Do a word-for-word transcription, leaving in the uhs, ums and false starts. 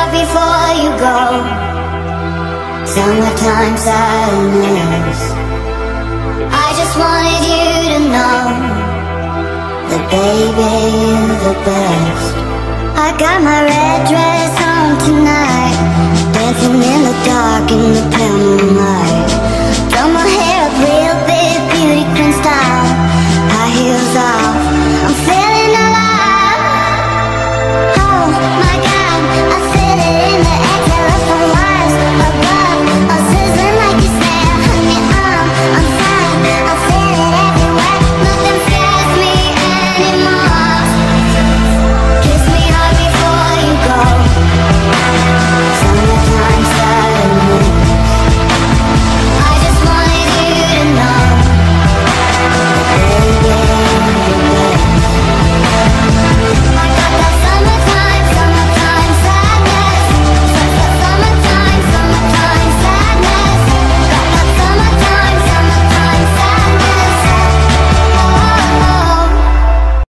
before you go. Summertime sadness. I just wanted you to know that baby, you're the best. I got my red dress on